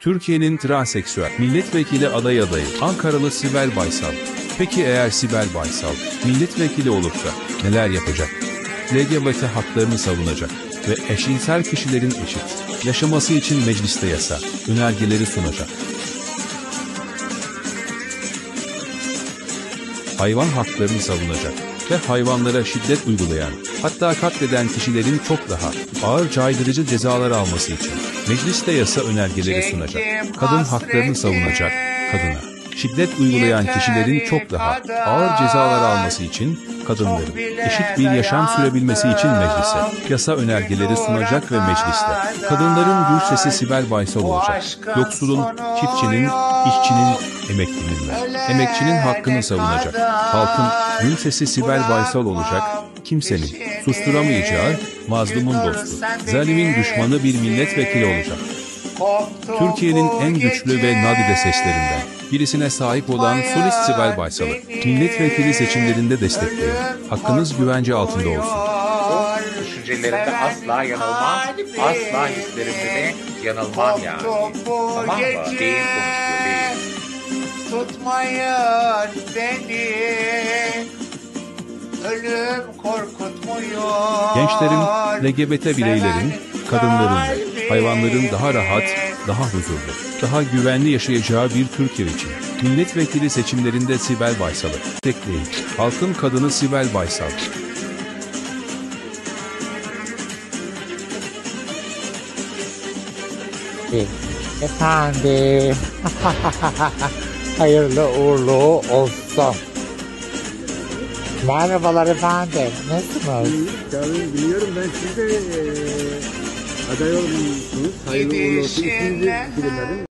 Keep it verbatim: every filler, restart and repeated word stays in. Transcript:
Türkiye'nin transseksüel milletvekili aday adayı Ankaralı Sibel Baysal. Peki eğer Sibel Baysal milletvekili olursa neler yapacak? L G B T haklarını savunacak ve eşcinsel kişilerin eşit yaşaması için mecliste yasa önergeleri sunacak. Hayvan haklarını savunacak ve hayvanlara şiddet uygulayan, hatta katleden kişilerin çok daha ağır caydırıcı cezalar alması için mecliste yasa önergeleri sunacak. Kadın haklarını savunacak, kadına şiddet uygulayan kişilerin çok daha ağır cezalar alması için kadınların eşit bir yaşam sürebilmesi için meclise yasa önergeleri sunacak ve mecliste kadınların gür sesi Sibel Baysal olacak. Yoksulun, çiftçinin, işçinin, emeklinin ve emekçinin hakkını savunacak. Halkın gür sesi Sibel Baysal olacak. Kimsenin susturamayacağı, mazlumun dostu, zalimin düşmanı bir milletvekili olacak. Türkiye'nin en güçlü ve nadide seslerinden birisine sahip olan solist Sibel Baysal'ı milletvekili seçimlerinde destekleyin. Hakkınız güvence altında olsun. Düşüncelerinde asla yanılmam, asla hislerimde de yanılmam yani. Tamam mı? Beyin konuşuyor, beyin. Tutmayın beni, ölüm korkutmuyor. Gençlerin, L G B T bireylerin, kadınların ve hayvanların daha rahat, daha huzurlu, daha güvenli yaşayacağı bir Türkiye için milletvekili seçimlerinde Sibel Baysal'ı destekleyin. Halkın kadını Sibel Baysal. Efendim. Hayırlı uğurlu olsun. Merhabalar efendim. Nasılsınız? Tabii biliyorum, ben siz de e, aday olmuşsunuz. Hayırlı uğurlu olsun. İsminizi bilemedim.